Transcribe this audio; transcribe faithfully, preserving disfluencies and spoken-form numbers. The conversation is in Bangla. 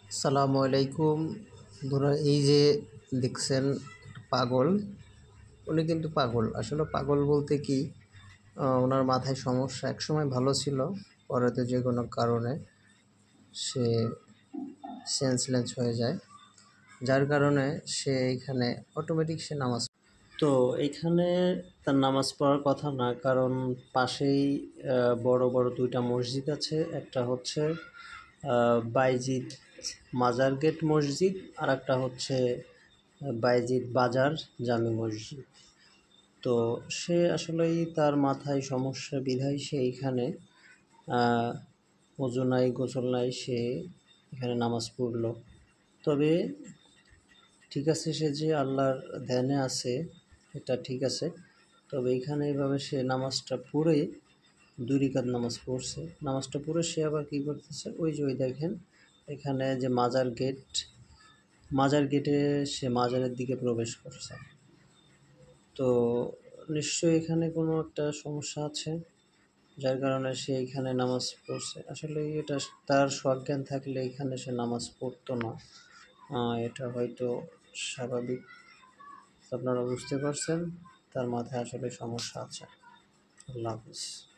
আসসালামু আলাইকুম। ধরুন এই যে দেখছেন পাগল, উনি কিন্তু পাগল। আসলে পাগল বলতে কি, আহ, ওনার মাথায় সমস্যা। একসময় ভালো ছিল, পরে তো যে কোনো কারণে সে সেন্সলেস হয়ে যায়, যার কারণে সে এইখানে অটোমেটিক সে নামাজ। তো এইখানে তার নামাজ পড়ার কথা না, কারণ পাশেই আহ, বড় বড় দুইটা মসজিদ আছে। একটা হচ্ছে আহ, বাইজিদ মাজার গেট মসজিদ, আর একটা হচ্ছে আহ, বাইজিদ বাজার জামে মসজিদ। তো সে আসলেই তার মাথায় সমস্যা বিধায় সে এইখানে আহ, ওযু নাই গোসল নাই, সে এখানে নামাজ পড়লো। তবে ঠিক আছে, সে যে আল্লাহর ধ্যানে আছে এটা ঠিক আছে। তবে এখানে এইভাবে সে নামাজটা পড়ে, দুই রাকাত নামাজ পড়ছে, নামাজটা পড়ে সে আবার কী করতেছে, ওই যে ওই দেখেন এখানে যে মাজার গেট, মাজার গেটে সে মাজারের দিকে প্রবেশ করছে। তো নিশ্চয়ই এখানে কোনো একটা সমস্যা আছে, যার কারণে সে এখানে নামাজ পড়ছে। আসলে এটা তার সজ্ঞান থাকলে এখানে সে নামাজ পড়তো না। আহ, এটা হয়তো স্বাভাবিক। আপনারা বুঝতে পারছেন, তার মাথায় আসলে সমস্যা আছে। আল্লাহ হাফিজ।